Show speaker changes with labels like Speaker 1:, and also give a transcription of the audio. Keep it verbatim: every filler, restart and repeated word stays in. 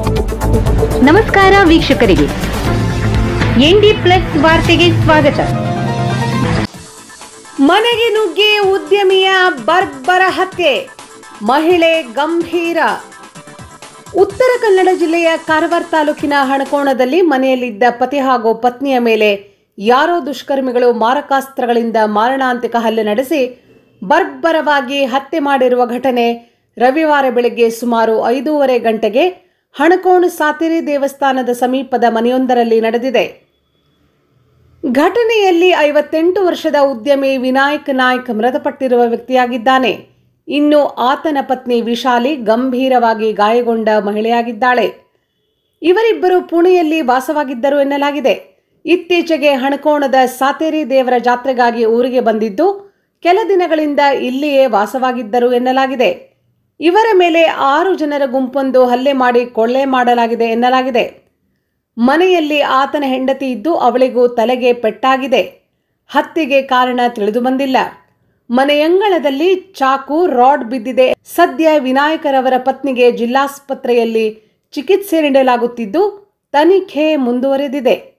Speaker 1: ನಮಸ್ಕಾರ ವೀಕ್ಷಕರಿಗೆ, N D plus ವಾರ್ತೆಗೆ ಸ್ವಾಗತ.
Speaker 2: ಮನೆಗೆ ನುಗ್ಗಿ ಉದ್ಯಮಿಯ ಬರ್ಬರ ಹತ್ಯೆ, ಮಹಿಳೆ ಗಂಭೀರ. ಉತ್ತರ ಕನ್ನಡ ಜಿಲ್ಲೆಯ ಕಾರವಾರ ತಾಲೂಕಿನ ಹಣಕೋಣದಲ್ಲಿ ಮನೆಯಲ್ಲಿದ್ದ ಪತಿ ಹಾಗೂ ಪತ್ನಿಯ ಮೇಲೆ ಯಾರೋ ದುಷ್ಕರ್ಮಿಗಳು ಮಾರಕಾಸ್ತ್ರಗಳಿಂದ ಮಾರಣಾಂತಿಕ ಹಲ್ಲೆ ನಡೆಸಿ ಬರ್ಬರವಾಗಿ ಹತ್ಯೆ ಮಾಡಿರುವ ಘಟನೆ ರವಿವಾರ ಬೆಳಗ್ಗೆ ಸುಮಾರು ಐದೂವರೆ ಗಂಟೆಗೆ ಹಣಕೋಣ ಸಾತೆರಿ ದೇವಸ್ಥಾನದ ಸಮೀಪದ ಮನೆಯೊಂದರಲ್ಲಿ ನಡೆದಿದೆ. ಘಟನೆಯಲ್ಲಿ ಐವತ್ತೆಂಟು ವರ್ಷದ ಉದ್ಯಮಿ ವಿನಾಯಕ್ ನಾಯ್ಕ್ ಮೃತಪಟ್ಟಿರುವ ವ್ಯಕ್ತಿಯಾಗಿದ್ದಾನೆ. ಇನ್ನು ಆತನ ಪತ್ನಿ ವಿಶಾಲಿ ಗಂಭೀರವಾಗಿ ಗಾಯಗೊಂಡ ಮಹಿಳೆಯಾಗಿದ್ದಾಳೆ. ಇವರಿಬ್ಬರು ಪುಣೆಯಲ್ಲಿ ವಾಸವಾಗಿದ್ದರು ಎನ್ನಲಾಗಿದೆ. ಇತ್ತೀಚೆಗೆ ಹಣಕೋಣದ ಸಾತೆರಿ ದೇವರ ಜಾತ್ರೆಗಾಗಿ ಊರಿಗೆ ಬಂದಿದ್ದು ಕೆಲ ದಿನಗಳಿಂದ ಇಲ್ಲಿಯೇ ವಾಸವಾಗಿದ್ದರು ಎನ್ನಲಾಗಿದೆ. ಇವರ ಮೇಲೆ ಆರು ಜನರ ಗುಂಪೊಂದು ಹಲ್ಲೆ ಮಾಡಿ ಕೊಳ್ಳೆ ಮಾಡಲಾಗಿದೆ ಎನ್ನಲಾಗಿದೆ. ಮನೆಯಲ್ಲಿ ಆತನ ಹೆಂಡತಿ ಇದ್ದು ಅವಳಿಗೂ ತಲೆಗೆ ಪೆಟ್ಟಾಗಿದೆ. ಹತ್ಯೆಗೆ ಕಾರಣ ತಿಳಿದು ಬಂದಿಲ್ಲ. ಮನೆಯಂಗಳದಲ್ಲಿ ಚಾಕು, ರಾಡ್ ಬಿದ್ದಿದೆ. ಸದ್ಯ ವಿನಾಯಕರವರ ಪತ್ನಿಗೆ ಜಿಲ್ಲಾಸ್ಪತ್ರೆಯಲ್ಲಿ ಚಿಕಿತ್ಸೆ ನೀಡಲಾಗುತ್ತಿದ್ದು ತನಿಖೆ ಮುಂದುವರೆದಿದೆ.